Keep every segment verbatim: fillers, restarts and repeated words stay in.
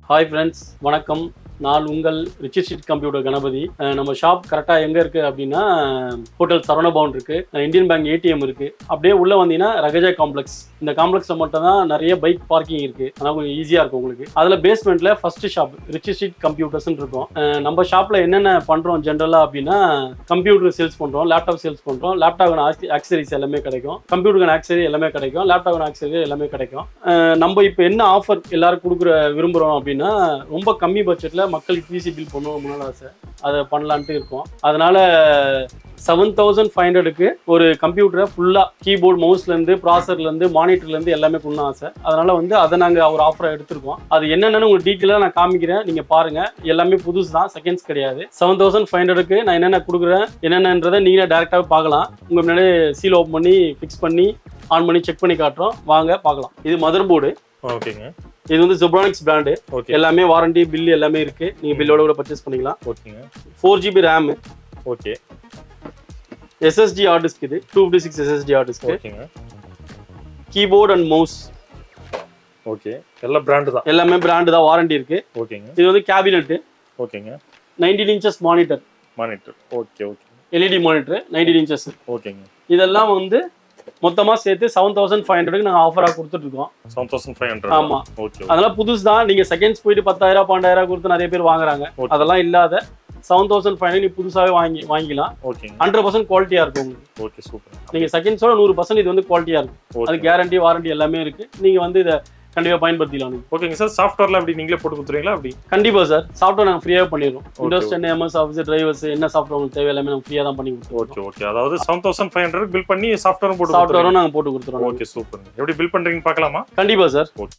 Hi friends, வணக்கம். நான் உங்கள் ரிச்சி ஸ்ட்ரீட் கம்ப்யூட்டர் கணபதி. நம்ம ஷாப் கரெக்டாக எங்கே இருக்குது அப்படின்னா ஹோட்டல் சரவணபவன் இருக்குது, இந்தியன் பேங்க் ஏடிஎம் இருக்குது. அப்படியே உள்ளே வந்தீங்கன்னா ரகஜா காம்ப்ளெக்ஸ். இந்த காம்ப்ளெக்ஸில் மட்டும் தான் நிறைய பைக் பார்க்கிங் இருக்குது. ஆனால் கொஞ்சம் ஈஸியாக இருக்கும் உங்களுக்கு. அதில் பேஸ்மெண்ட்டில் ஃபஸ்ட்டு ஷாப் ரிச்சி ஸ்ட்ரீட் கம்ப்யூட்டர்ஸ்ன்னு இருக்கும். நம்ம ஷாப்பில் என்னென்ன பண்ணுறோம் ஜென்ரலாக அப்படின்னா கம்ப்யூட்டர் சேல்ஸ் பண்ணுறோம், லேப்டாப் சேல்ஸ் பண்ணுறோம், லேப்டாப்கான ஆக்சரிஸ் எல்லாமே கிடைக்கும், கம்ப்யூட்டருக்கான ஆக்சரி எல்லாமே கிடைக்கும், லேப்டாப்கான ஆக்சரி எல்லாமே கிடைக்கும். நம்ம இப்போ என்ன ஆஃபர் எல்லாரும் கொடுக்குற விரும்புகிறோம் அப்படின்னா ரொம்ப கம்மி பட்ஜெட்டில் மக்களுக்கு பிசி பில் பண்ணுவோம் முன்னாள் ஆசை, அதை பண்ணலான்ட்டு இருக்கோம். அதனால செவன் தௌசண்ட் ஃபைவ் ஹண்ட்ரடுக்கு ஒரு கம்ப்யூட்டரை ஃபுல்லாக கீபோர்ட் மவுஸ்லேருந்து ப்ராசர்லேருந்து மானிட்டர்லேருந்து எல்லாமே பண்ணணும் ஆசை. அதனால வந்து அதை நாங்கள் ஒரு ஆஃபரை எடுத்திருக்கோம். அது என்னென்னு உங்களுக்கு டீட்டெயிலாக நான் காமிக்கிறேன், நீங்கள் பாருங்கள். எல்லாமே புதுசு தான், செகண்ட்ஸ் கிடையாது. செவன் தௌசண்ட் ஃபைவ் ஹண்ட்ரடுக்கு நான் என்னென்ன கொடுக்குறேன் என்னென்னன்றதை நீங்களே டேரெக்டாக பார்க்கலாம். உங்கள் முன்னாடியே சீல் ஓப்பன் பண்ணி ஃபிக்ஸ் பண்ணி ஆன் பண்ணி செக் பண்ணி காட்டுறோம், வாங்க பார்க்கலாம். இது மதர் போர்டு. ஓகேங்க. இது வந்து ஜெப்ரானிக்ஸ் பிராண்டு. எல்லாமே வாரண்டி பில் எல்லாமே இருக்கு, நீங்க பில்லோட கூட பர்ச்சேஸ் பண்ணிக்கலாம். ஓகேங்க. Four GB RAM. Okay. SSD hard disk, இது two fifty six SSD hard disk. ஓகேங்க. Keyboard and mouse. ஓகே. எல்லா பிராண்ட் தான், எல்லாமே பிராண்ட் தான், வாரண்டி இருக்கு. ஓகேங்க. இது வந்து கேபினெட். ஓகேங்க. Nineteen inches monitor. Monitor. Okay okay. LED monitor nineteen inches. ஓகேங்க. இதெல்லாம் வந்து மொத்தமா சேர்த்து செவன் தௌசண்ட் ஃபைவ் ஹண்ட்ரடுக்கு நாங்கள் ஆஃபராக கொடுத்துட்டு இருக்கோம். Seven thousand five hundred. ஆமா. ஓகே. அதெல்லாம் புதுசு தான். நீங்க செகண்ட்ஸ் போயிட்டு பத்தாயிரம் பன்னெண்டாயிரம் கொடுத்து நிறைய பேர் வாங்குறாங்க. அதெல்லாம் இல்லாத செவன் தௌசண்ட் ஃபைவ் ஹண்ட்ரட் புதுசாகவே வாங்கி வாங்கிக்கலாம். ஓகேங்க. ஹண்ட்ரட் பர்சன்ட் குவாலிட்டியா இருக்கும் உங்களுக்கு. Okay, super. நீங்க செகண்ட்ஸோட நூறு பர்சன்ட் இது வந்து குவாலிட்டியா இருக்கும். அது கேரண்டி வாரண்டி எல்லாமே இருக்கு. நீங்க வந்து இதை கண்டிப்பா பயன்படுத்திக்கலாம். ஓகேங்க சார். சாஃப்ட்வேர்ல அப்படி நீங்களே போட்டு கொடுத்துறீங்களா? அப்படி கண்டிப்பா சார். சாஃப்ட்வேர் நாங்கள் ஃப்ரீயாக பண்ணிடுறோம். Windows ten, MS office, drivers, என்ன சாஃப்ட்வேர் உங்களுக்கு தேவை எல்லாமே நம்ம ஃப்ரீயாக தான் பண்ணி கொடுத்துருவோம். Okay okay. அதாவது seven thousand five hundred bill பண்ணி சாஃப்ட்வேரும் போட்டு சாஃப்ட்வேரும் நாங்கள் போட்டு கொடுத்துருவோம். Okay, super. எப்படி பில் பண்றீங்கன்னு பார்க்கலாமா? கண்டிப்பா சார். ஓகே.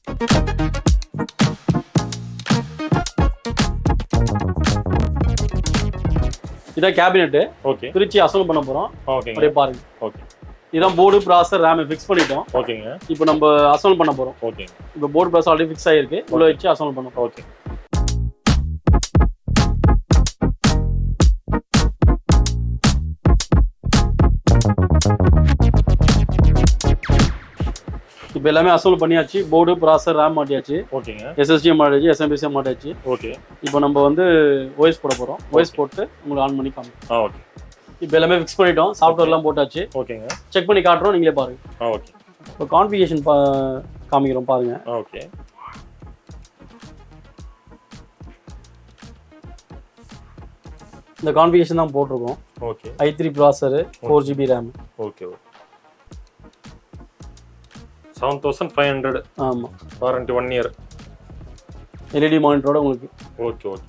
இதான் கேபினெட். ஓகே. பிரிச்சு அசல் பண்ண போறோம். ஓகே. அப்படியே பாருங்க. ஓகே. இதான் போர்டு, ப்ராசர், ரேம் ஃபிக்ஸ் பண்ணிட்டோம். ஓகேங்க. இப்போ நம்ம அசல் பண்ண போறோம். ஓகே. இப்போ போர்டு ப்ராசர் ஆல்ரெடி ஃபிக்ஸ் ஆயிருக்கு, உள்ள வச்சு அசல் பண்ணோம். ஓகே. இப்போ எல்லாமே அசல் பண்ணியாச்சு. போர்டு, ப்ராசர், ரேம் மாட்டியாச்சு. ஓகேங்க. எஸ்எஸ்டி மாட்டியாச்சு, எஸ்எம்பிசி மாட்டியாச்சு. ஓகே. இப்போ நம்ம வந்து ஓஎஸ் போட போறோம். ஓஎஸ் போட்டு உங்களுக்கு ஆன் பண்ணி காமிப்போம். ஆ, ஓகே. இப்போ எல்லாமே ஃபிக்ஸ் பண்ணிட்டோம், சாஃப்ட்வேர்லாம் போட்டாச்சு. ஓகேங்க. செக் பண்ணி காட்டுறோம், நீங்களே பாருங்க. ஆ, ஓகே. இப்போ கான்ஃபிகரேஷன் பா காமிக்கிறோம் பாருங்க. ஓகே. இந்த கான்ஃபிகரேஷன் தான் போட்டிருக்கோம். Okay. I three processor, four GB RAM. Okay okay. Seven thousand five hundred. ஆமாம். Warranty one year. எல்இடி மானிட்டரோட உங்களுக்கு. Okay okay.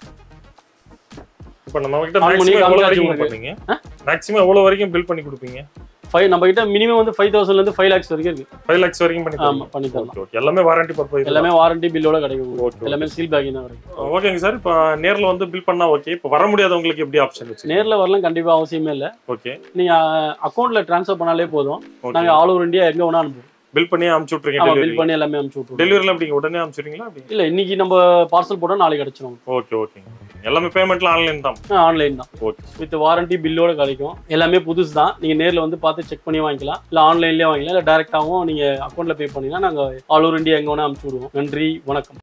இப்போ நம்ம கிட்ட மேக்ஸிமம் எவ்வளவு வரைக்கும் பண்ணுவீங்க? மேக்ஸிமம் எவ்வளவு வரைக்கும் பில் பண்ணி கொடுப்பீங்க? ஃபைவ் நம்ம கிட்ட மினிமம் வந்து ஃபைவ் தௌசண்ட்ல இருந்து ஃபைவ் லேக்ஸ் வரைக்கும் இருக்கு. ஃபைவ் லேக்ஸ் வரைக்கும் பண்ணி ஆமா பண்ணி தரலாம். ஓகே. எல்லாமே வாரண்டி பர்பஸ். எல்லாமே வாரண்டி பில்லோட கிடைக்கும். எல்லாமே சீல் பேக்கிங் தான் கிடைக்கும். ஓகேங்க சார். இப்போ நேர்ல வந்து பில் பண்ணா ஓகே. இப்போ வர முடியாதவங்களுக்கு எப்படி ஆப்ஷன் இருக்கு? நேர்ல வரலாம் கண்டிப்பா அவசியமே இல்லை. ஓகே. நீங்க அக்கௌண்ட்ல ட்ரான்ஸ்ஃபர் பண்ணாலே போதும். நாங்க ஆல் ஓவர் இந்தியா எங்க வேணா அனுப்புவோம். பில் பண்ணி அனுப்பிச்சு விட்டுறீங்க? ஆமா, பில் பண்ணி எல்லாமே அனுப்பிச்சு விட்டுருவோம். டெலிவரில அப்படிங்க உடனே அனுப்பிச்சிடுறீங்களா? அப்படி இல்ல, இன்னைக்கு நம்ம பார்சல் போட்டா நாளைக்கு கிடைச்சிரும். ஓகே ஓகேங்க. எல்லாமே பேமெண்ட்லாம் ஆன்லைன் தான்? ஆன்லைன் தான். ஓகே. வித் வாரண்டி பில்லோட கிடைக்கும். எல்லாமே புதுசு தான். நீங்க நேர்ல வந்து பார்த்து செக் பண்ணி வாங்கிக்கலாம், இல்ல ஆன்லைன்லயே வாங்கிக்கலாம், இல்ல டைரக்டாவும் நீங்க அக்கௌண்ட்ல பே பண்ணீங்கன்னா நாங்க ஆல் ஓவர் இந்தியா எங்க வேணா அனுப்பிச்சு விடுவோம். நன்றி, வணக்கம்.